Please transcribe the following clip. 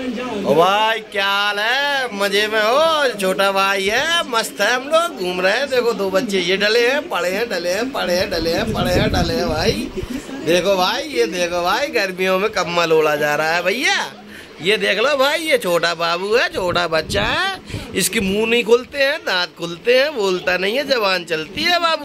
ओ भाई क्या हाल है? मजे में हो? छोटा भाई है, मस्त है। हम लोग घूम रहे हैं। देखो दो बच्चे ये डले हैं, पड़े हैं, डले हैं, पड़े हैं, डले हैं, पड़े हैं, डले हैं भाई। देखो भाई, ये देखो भाई, गर्मियों में कम्बल ओढ़ा जा रहा है भैया। ये देख लो भाई, ये छोटा बाबू है, छोटा बच्चा है। इसके मुंह नहीं खुलते हैं, दांत खुलते हैं, बोलता नहीं है, जबान चलती है बाबू।